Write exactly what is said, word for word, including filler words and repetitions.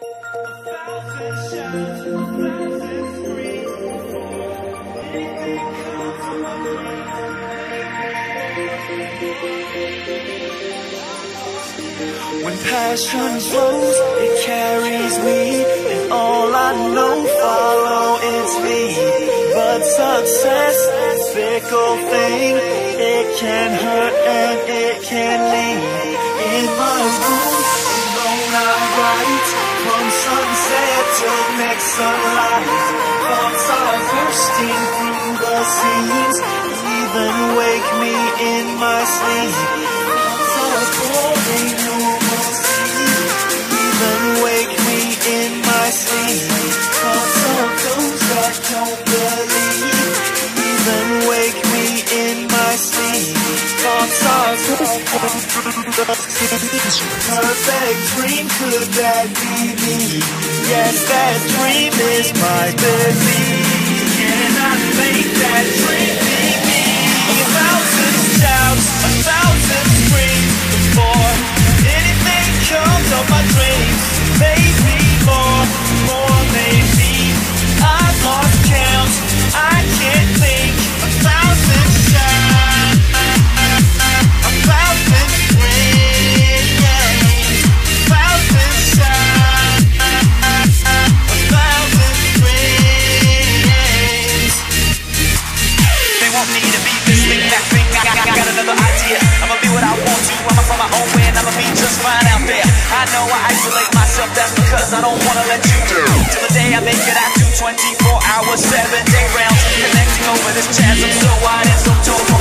When passion flows, it carries me, and all I know, follow its lead. But success, fickle thing, it can hurt and it can lead. In my room, alone I write, from sunset till next sunlight. Thoughts are bursting through the seams, even wake me in my sleep. Thoughts are pouring over sea, even wake me in my sleep. Thoughts of those that don't believe, even wake me in my sleep. Thoughts are perfect dream, could that be me? Yes, that dream is my belief. Can I make that dream be me? A thousand shouts, a thousand screams before anything comes of my dreams. Maybe more, more maybe. I've lost count, I can't think. A thousand shouts, a thousand screams, a thousand shouts, a thousand screams. They want me to be this thing, that thing. I, I, I got another idea. I'ma be what I want to. I'ma find my own way and I'ma be just fine out there. I know I isolate myself, that's because I don't wanna let you down. Till the day I make it, I do twenty-four hours, seven day rounds, connecting over this chasm so wide and so tall.